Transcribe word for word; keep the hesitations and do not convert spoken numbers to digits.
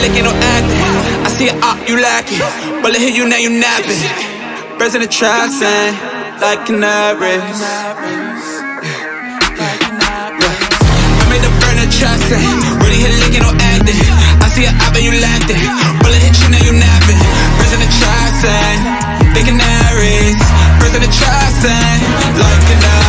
licking, no acting. I see it up, you lacking. Bullet hit you, now you napping. Birds in the trap saying, like canaries. I made the burner trap saying, really hit licking, no acting. I see it up and you lacking. Bullet hit you, now you napping. Birds in the trap saying, they canaries. Birds in the trap saying, like canaries.